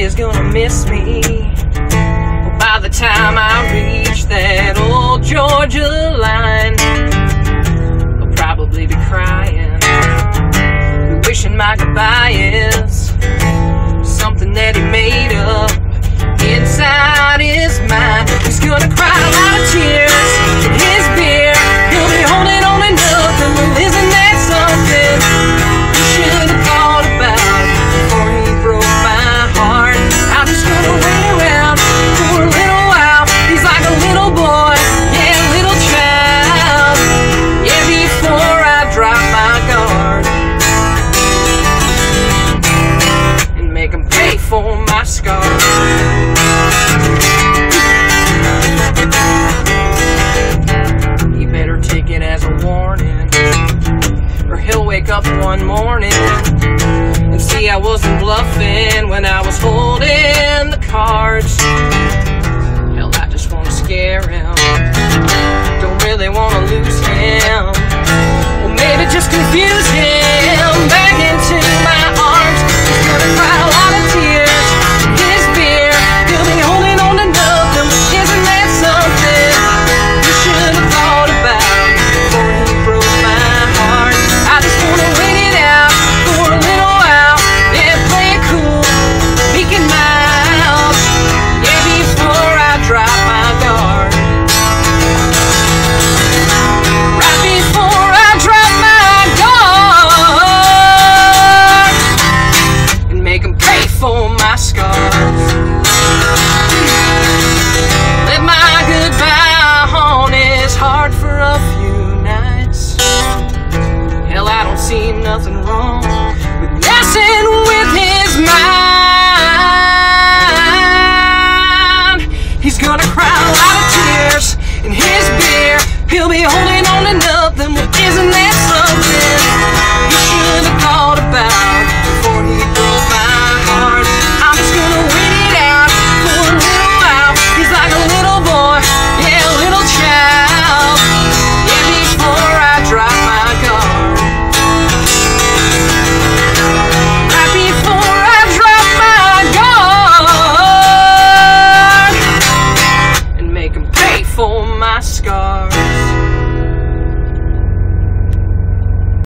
he's gonna miss me. But by the time I reach that old Georgia line, I'll probably be crying, be wishing my goodbye is something that he made up inside his mind. He's gonna cry a lot of tears in his beer. He'll be holding on to nothing, but isn't that something he should have thought about before he broke my heart? I'm just gonna wait around for a little while. He's like a little boy, yeah, a little child, yeah, before I drop my guard and make him pay for my scars. He better take it as a warning, or he'll wake up one morning and see I wasn't bluffing when I was holding the cards. Hell, I just wanna scare him, don't really wanna lose him, or maybe just confuse